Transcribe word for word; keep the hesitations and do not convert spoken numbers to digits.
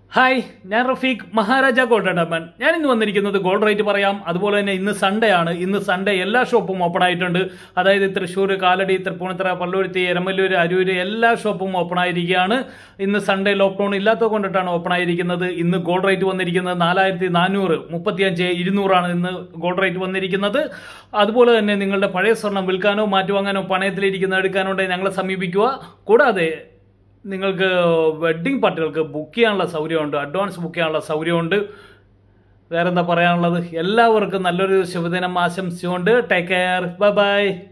Hi, ഞാൻ Rafeeq Maharaja gold diamond. ഞാൻ ഇന്ന് വന്നിരിക്കുന്നത് ഗോൾഡ് റേറ്റ് പറയാം. അതുപോലെ തന്നെ ഇന്ന് സൺഡേ ആണ്. ഇന്ന് സൺഡേ എല്ലാ ഷോപ്പും ഓപ്പൺ ആയിട്ടുണ്ട്. അതായത് തൃശ്ശൂർ, കാലടി, തൃപ്പൂണിത്തറ, പള്ളുരുത്തി, എരമല്ലൂർ, അരൂര് എല്ലാ ഷോപ്പും ഓപ്പൺ ആയിരിക്കുകയാണ്. ഇന്ന് സൺഡേ ലോക്ക്ഡൌൺ ഇല്ലാത്തത് കൊണ്ടിട്ടാണ് ഓപ്പൺ ആയിരിക്കുന്നത്. ഇന്ന് ഗോൾഡ് റേറ്റ് വന്നിരിക്കുന്നത് നാലായിരത്തി നാനൂറ് മുപ്പത്തിയഞ്ച് ഇരുന്നൂറാണ് ഇന്ന് ഗോൾഡ് റേറ്റ് വന്നിരിക്കുന്നത്. അതുപോലെ തന്നെ നിങ്ങളുടെ പഴയ സ്വർണം വിൽക്കാനോ മാറ്റുവാങ്ങാനോ പണയത്തിലിരിക്കുന്ന എടുക്കാനോ ഉണ്ടെങ്കിൽ ഞങ്ങളെ സമീപിക്കുക. കൂടാതെ നിങ്ങൾക്ക് വെഡ്ഡിംഗ് പാർട്ടികൾക്ക് ബുക്ക് ചെയ്യാനുള്ള സൗകര്യമുണ്ട്, അഡ്വാൻസ് ബുക്ക് ചെയ്യാനുള്ള സൗകര്യമുണ്ട്. വേറെന്താ പറയാനുള്ളത്? എല്ലാവർക്കും നല്ലൊരു ശുഭദിനം ആശംസിച്ചുകൊണ്ട് ടേക്ക് കെയർ, ബൈ ബൈ.